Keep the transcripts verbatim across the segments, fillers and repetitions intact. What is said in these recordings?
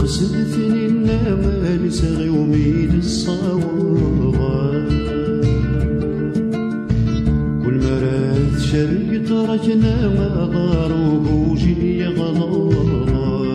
قصدتني النما نسغي وميد الصواب كل مرات شرق تركنا ما ضاروا بوجي غضاب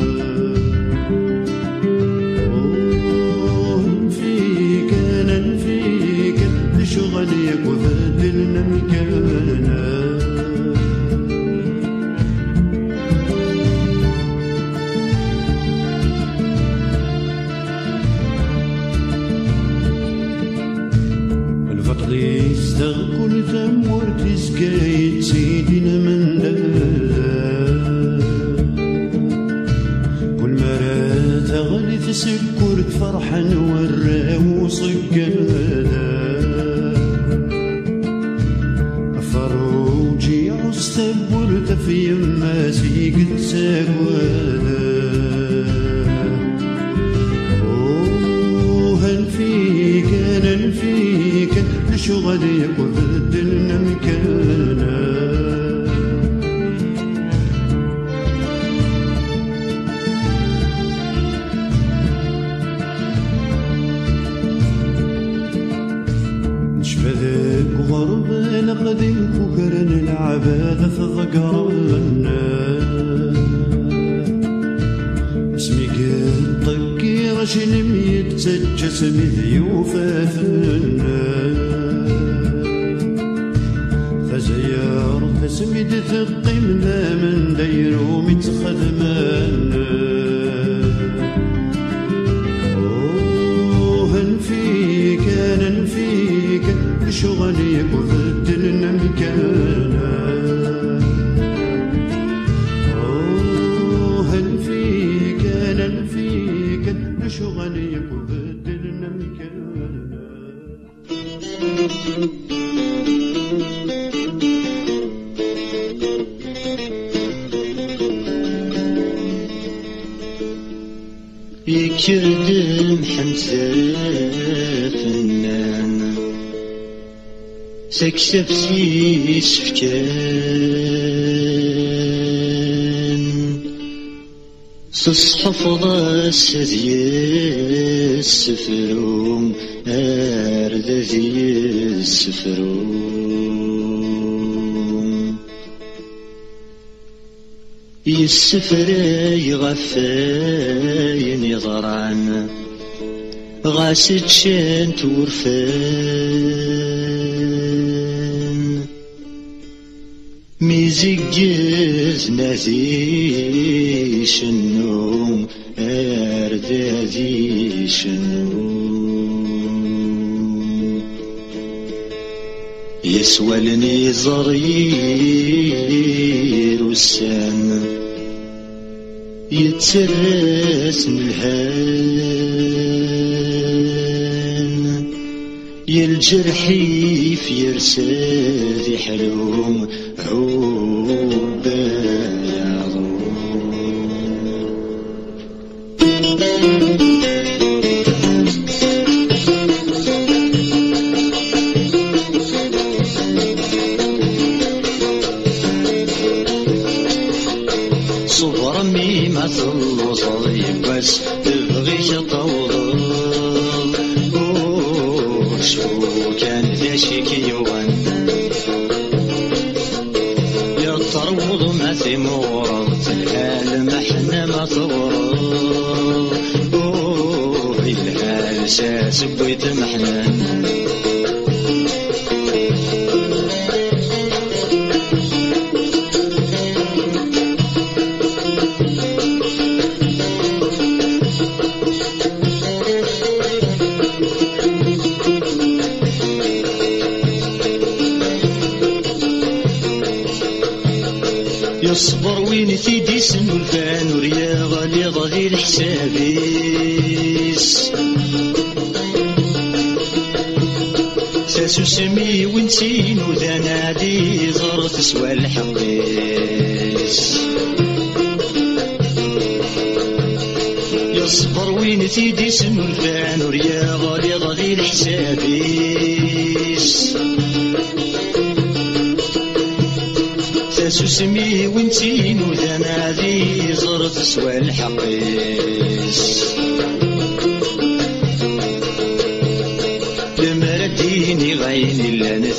نفيك انا نفيك لشغلك وبدلنا مكاننا كل ثمور تسقيت سيدنا من دار كل مرة تغلي تسكر فرحا ورا وصقادا فروجي عصتبر في يما سيقت ساقوادا اوه نفيك انا نفيك شغلك وبدلنا مكانا نشبذك غربة نقدك وكرن العبادة في ذقرنا اسمك الطقي رجل ميت سجس مذيوفة فنا زيارة سميد ثقمنا من ديرو متخدمانا اوه نفيك انا نفيك شغلك وبدلنا مكانا اوه نفيك انا نفيك شغلك وبدلنا مكانا يكردم حمزة فنان سكسب سيس فكان صصحف ضاس ذي السفروم أرد ذي السفروم يسفر يغفاين يضرعن غاسد شان تورفان ميزجز نذي شنو أرد ذي شنو يسولني ضرير والسان يتسرس من الهان يالجرحي في يرساد يحلوم عوبا يعظم صبر ميمة الوصل يبس تبغي تطول شو كان ذا شكيوان يطرود ما ثمورت الهال محنا ما طورت الهال ساس بيت محنان يصبر وين تيدي سن الفان ورياضة ليضة ذي الحسابيس ساسو سمي ونسين وذا نادي زرت سوى الحقيس يصبر وين تيدي سن الفان ورياضة ليضة ذي الحسابيس سمي وانتين وذا نادي زرت سوى الحقيس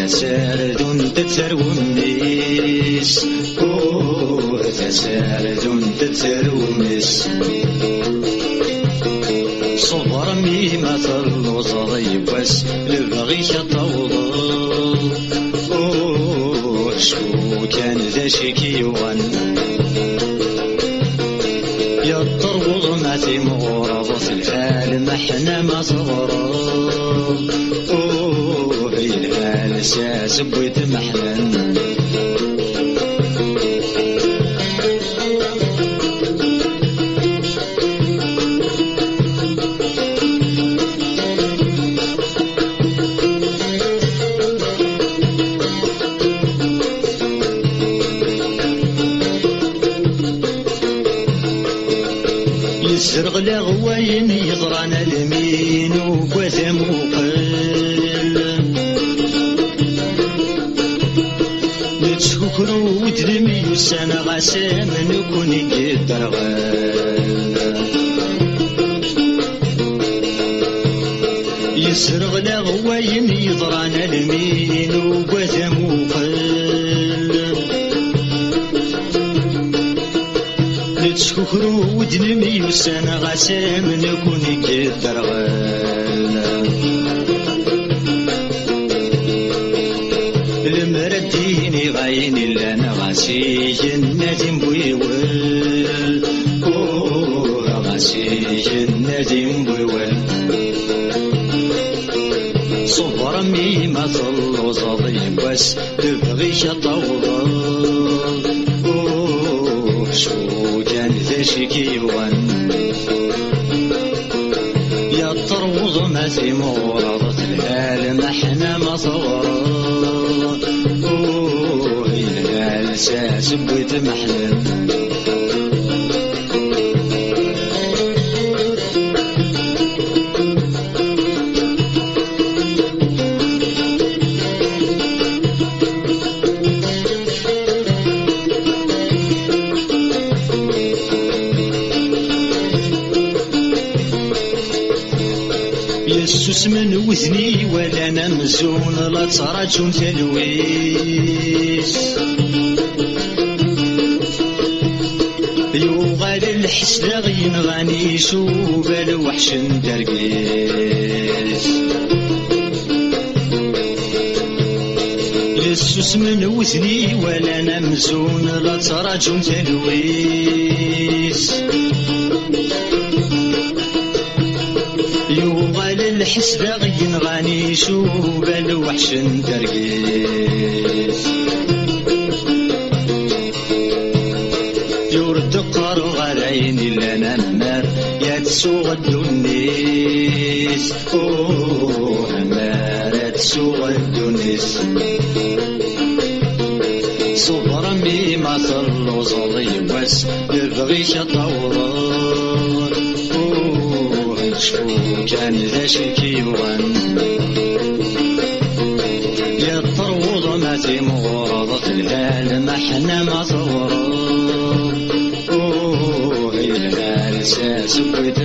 تسارد تتسرومنيس أوه تسارد تتسرومنيس صبر ميمة الوزر يبس لبغي شطوضل أوه شو كان ذا شكيوان يضطر ما في مغرضة الحال محنا ما صغر أوه الحال ساسب ويتمحلن يسرغ لغوين يضران المين وقوثم وقل نتشكرو ودلمي وسانا غاسام نكون يقدر غال يسرغ لغوين يضران المين وقوثم وقل نتشكرو ودلمي وسانا غاسام نكون يقدر غال المرديني غايني لنا غاسي الندم بويول أوه غاسي الندم بويول صبر ميمة الوزضي بس تبغي شطوضل أوه شو كان ذا شكيوان يطروض ما في مغرضة الهال محنا مصورة أوه الهال ساسب ويتمحلن يسوس من وزني ولا نمزون لا تراجون تلويس يوغال الحسن غين غاني شوب الوحش درقيس يسوس من وزني ولا نمزون لا تراجون تلويس يوغال الحسن غين غاني شوب الوحش درقيس يورد قارو غريني لنا النار يتسوغ الدنيس أوه النار يتسوغ الدنيس صبر ميمة الوزضي بس يبغي شطوران أوه شو كان ذا شكيوان يطروض ما في مغرضة الهال محنا ما صوران أوه الهال ساسب